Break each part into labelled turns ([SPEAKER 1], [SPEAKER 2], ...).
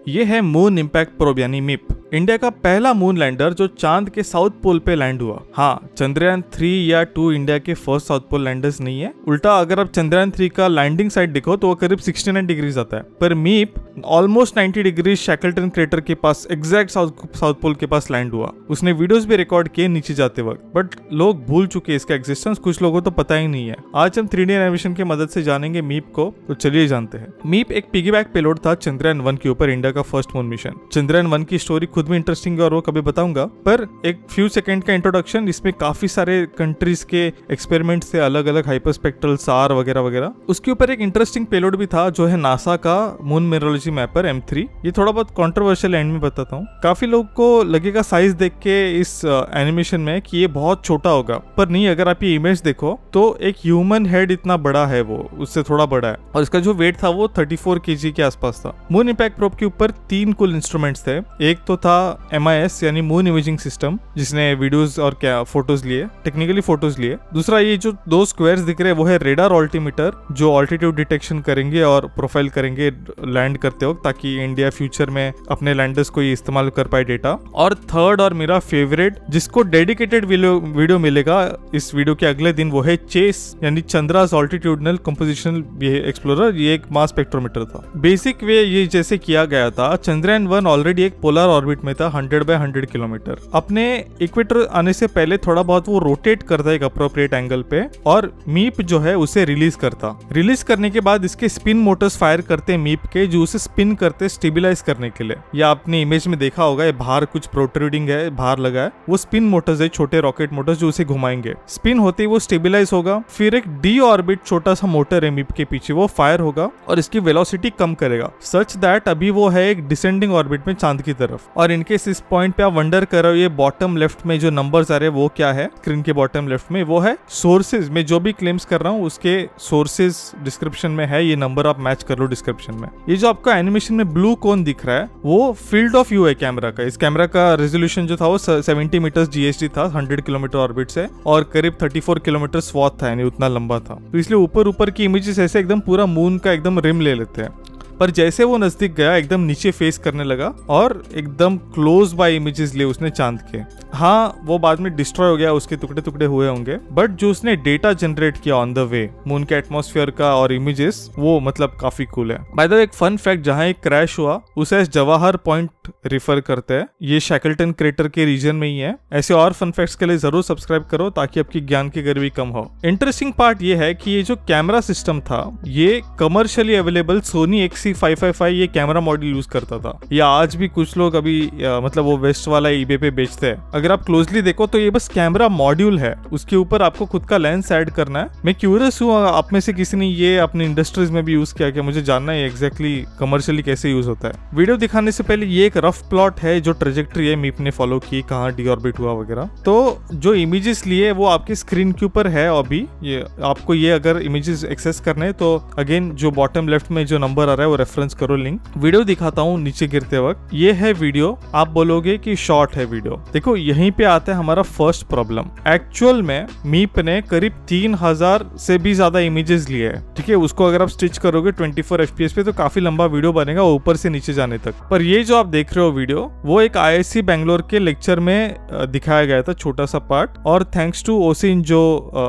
[SPEAKER 1] ये है moon impact probe यानी मिप, इंडिया का पहला मून लैंडर जो चांद के साउथ पोल पे लैंड हुआ। हाँ, चंद्रयान 3 या 2 इंडिया के फर्स्ट साउथ पोल लैंडर्स नहीं है। उल्टा अगर आप चंद्रयान 3 का लैंडिंग साइड देखो तो वो करीब 69 डिग्रीज आता है, पर मीप ऑलमोस्ट 90 डिग्री शैकल्टन क्रेटर के पास एग्जैक्ट साउथ पोल के पास लैंड हुआ। उसने वीडियोस भी रिकॉर्ड किए नीचे जाते वक्त, बट लोग भूल चुके इसका एग्जिस्टेंस, कुछ लोगों को तो पता ही नहीं है। आज हम 3D एनिमेशन की मदद से जानेंगे मीप को, तो चलिए जानते हैं। मीप एक पिगीबैक पेलोड था चंद्रयान 1 के ऊपर, इंडिया का फर्स्ट मून मिशन। चंद्रयान 1 की स्टोरी खुद में इंटरेस्टिंग और वो कभी बताऊंगा, पर एक फ्यू सेकंड का इंट्रोडक्शन, इसमें काफी सारे कंट्रीज के एक्सपेरिमेंट थे, अलग अलग हाइपरस्पेक्ट्रल सार वगैरह वगैरह। उसके ऊपर एक इंटरेस्टिंग पेलोड भी था जो है नासा का मून मिनरोलॉजी मैपर M3। ये थोड़ा बहुत कंट्रोवर्शियल एंड में बताता हूँ। काफी लोग को लगेगा साइज देख के इस एनिमेशन में कि ये बहुत छोटा होगा, पर नहीं। अगर आप ये इमेज देखो तो एक ह्यूमन हेड इतना बड़ा है, वो उससे थोड़ा बड़ा है, और इसका जो वेट था वो 34 kg के आसपास था। मून इम्पैक्ट प्रोब के ऊपर 3 कुल इंस्ट्रूमेंट्स थे। एक तो था MIS यानी मून इमेजिंग सिस्टम, जिसने वीडियोस और क्या फोटोज लिए, टेक्निकली फोटोज लिए। दूसरा ये जो 2 स्क्वायर्स दिख रहे हैं वो है रेडार ऑल्टीमीटर, जो ऑल्टीट्यूड डिटेक्शन करेंगे और प्रोफाइल करेंगे लैंड करते वक्त, ताकि इंडिया फ्यूचर में अपने लैंडर्स को ये इस्तेमाल कर पाए डेटा। और थर्ड और मेरा फेवरेट, जिसको डेडिकेटेड वीडियो मिलेगा इस वीडियो के अगले दिन, वो है चेस यानी चंद्रास ऑल्टीट्यूडनल कंपोजिशनल एक्सप्लोरर। ये एक मास स्पेक्ट्रोमीटर था। बेसिक वे ये जैसे किया गया था, चंद्रयान 1 ऑलरेडी एक पोलर ऑर्बिट में था 100 by 100 किलोमीटर। अपने इक्वेटर आने से पहले थोड़ा बहुत वो रोटेट करता है एक अप्रोप्रिएट एंगल पे, और मीप जो है उसे रिलीज करता। रिलीज करने के बाद इसके स्पिन मोटर्स फायर करते मीप के, जो उसे स्पिन करते स्टेबिलाईज करने के लिए। या आपने इमेज में देखा होगा, ये बाहर कुछ प्रोट्रूडिंग है, बाहर लगा है, वो स्पिन मोटर्स है, छोटे रॉकेट मोटर्स जो उसे घुमाएंगे। स्पिन होते ही वो स्टेबिलाईज होगा, फिर एक डी ऑर्बिट छोटा सा मोटर है मीप के पीछे, वो फायर होगा और इसकी वेलोसिटी कम करेगा, सच दैट अभी वो है एक डिसेंडिंग ऑर्बिट में चांद की तरफ। और इनकेस इस पॉइंट पे आप वंडर कर रहे हो, ये बॉटम लेफ्ट में जो नंबर्स आ रहे हैं वो क्या है, स्क्रीन के बॉटम लेफ्ट में, वो है सोर्सेज। मैं जो भी क्लेम्स कर रहा हूँ उसके सोर्सेज डिस्क्रिप्शन में है, ये नंबर आप मैच कर लो डिस्क्रिप्शन में। ये जो आपको एनिमेशन में ब्लू कोन दिख रहा है वो फील्ड ऑफ व्यू है कैमरा का। इस कैमरा का रेजोल्यूशन जो था वो 70 मीटर्स GHD था 100 किलोमीटर ऑर्बिट से, और करीब 34 किलोमीटर स्वॉथ था, यानी उतना लंबा था। तो इसलिए ऊपर की इमेजेस ऐसे एकदम पूरा मून का एकदम रिम ले लेते हैं। पर जैसे वो नजदीक गया एकदम नीचे फेस करने लगा और एकदम क्लोज बाय इमेजेस लिए उसने चांद के। हाँ, वो बाद में डिस्ट्रॉय हो गया, उसके टुकड़े टुकड़े हुए होंगे, बट जो उसने डेटा जनरेट किया ऑन द वे मून के एटमॉस्फेयर का और इमेजेस, वो मतलब काफी कूल है। बाय द वे, एक फन फैक्ट, जहां एक क्रैश हुआ उसे जवाहर पॉइंट रिफर करते हैं। ये शैकल्टन क्रेटर के रीजन में ही है। ऐसे और फन फैक्ट्स के लिए जरूर सब्सक्राइब करो ताकि आपकी ज्ञान की गर्वी कम हो। इंटरेस्टिंग पार्ट ये है कि ये जो कैमरा सिस्टम था ये कमर्शियली अवेलेबल सोनी XC555 ये कैमरा मॉड्यूल यूज करता था। ये आज भी कुछ लोग अभी मतलब वो वेस्ट वाला eBay पे बेचते हैं। अगर आप क्लोजली देखो तो ये बस कैमरा मॉड्यूल है, उसके ऊपर आपको खुद का लेंस ऐड करना है। मैं क्यूरियस हूँ आप में से किसी ने ये अपनी इंडस्ट्रीज में भी यूज किया क्या, मुझे जानना है एग्जैक्टली कमर्शियली कैसे यूज होता है। वीडियो दिखाने से पहले ये एक रफ प्लॉट है जो ट्रेजेक्ट्री है मीप ने फॉलो की, कहाँ डीऑर्बिट हुआ वगैरह। तो जो इमेजेस लिए वो आपके स्क्रीन के ऊपर है अभी। ये आपको ये अगर इमेजेस एक्सेस करने तो अगेन जो बॉटम लेफ्ट में जो नंबर आ रहा है वो रेफरेंस करो लिंक। वीडियो दिखाता हूँ नीचे गिरते वक्त। ये है वीडियो, आप बोलोगे कि शॉर्ट है वीडियो। देखो यहीं पे आता है हमारा फर्स्ट प्रॉब्लम। एक्चुअल में मीप ने करीब 3000 से भी ज्यादा इमेजेस लिए है, ठीक है। उसको अगर आप स्टिच करोगे 24 FPS पे तो काफी लंबा वीडियो बनेगा ऊपर से नीचे जाने तक। पर ये जो आप देख रहे हो वीडियो वो एक IISc बेंगलोर के लेक्चर में दिखाया गया था, छोटा सा पार्ट, और थैंक्स टू ओसिन जो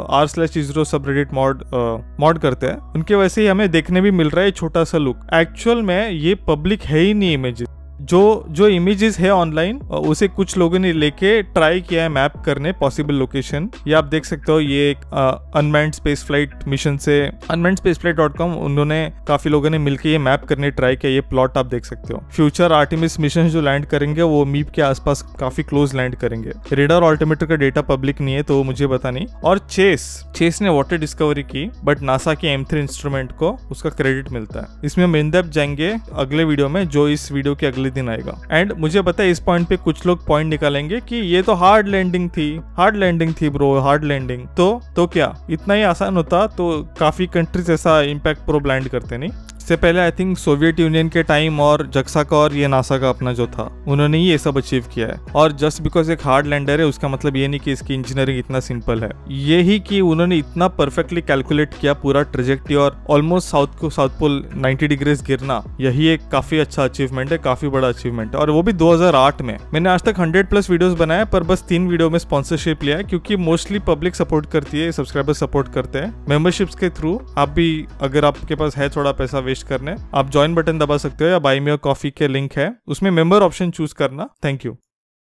[SPEAKER 1] r/ISRO सबरेडिट मॉड करते हैं, उनके वैसे ही हमें देखने भी मिल रहा है छोटा सा लुक। एक्चुअल में ये पब्लिक है ही नहीं इमेजेस। जो इमेजेस है ऑनलाइन उसे कुछ लोगों ने लेके ट्राई किया है मैप करने पॉसिबल लोकेशन। ये आप देख सकते हो, ये एक अनमैन्ड स्पेस फ्लाइट मिशन से unmannedspaceflight.com उन्होंने काफी लोगों ने मिलकर ये मैप करने ट्राई किया। ये प्लॉट आप देख सकते हो। फ्यूचर आर्टेमिस मिशन जो लैंड करेंगे वो मीप के आसपास काफी क्लोज लैंड करेंगे। रेडार ऑल्टीमीटर का डेटा पब्लिक नहीं है तो मुझे पता नहीं। और चेस ने वाटर डिस्कवरी की, बट नासा के M3 इंस्ट्रूमेंट को उसका क्रेडिट मिलता है। इसमें हम इन डेप्थ जाएंगे अगले वीडियो में, जो इस वीडियो के अगले दिन आएगा। एंड मुझे पता है इस पॉइंट पे कुछ लोग पॉइंट निकालेंगे कि ये तो हार्ड लैंडिंग थी ब्रो, हार्ड लैंडिंग। तो क्या इतना ही आसान होता तो काफी कंट्रीज ऐसा इम्पैक्ट प्रोब लैंड करते नहीं। इससे पहले आई थिंक सोवियत यूनियन के टाइम और जक्सा का और ये नासा का अपना जो था, उन्होंने ही ये सब अचीव किया है। और जस्ट बिकॉज एक हार्ड लैंडर है उसका मतलब ये नहीं कि इसकी इंजीनियरिंग इतना सिंपल है। ये ही कि उन्होंने इतना परफेक्टली कैलकुलेट किया पूरा ट्रेजेक्टरी और ऑलमोस्ट साउथ पोल 90 डिग्रीज गिरना, यही एक काफी अच्छा अचीवमेंट है, काफी बड़ा अचीवमेंट है। और वो भी 2008 में। मैंने आज तक 100+ वीडियोस बनाए पर बस 3 वीडियो में स्पॉन्सरशिप लिया है, क्योंकि मोस्टली पब्लिक सपोर्ट करती है, सब्सक्राइबर सपोर्ट करते हैं मेंबरशिप्स के थ्रू। आप भी अगर आपके पास है थोड़ा पैसा वेस्ट करने, आप ज्वाइन बटन दबा सकते हो या बाय मी अ कॉफी के लिंक है, उसमें मेंबर ऑप्शन चूज करना। Thank you.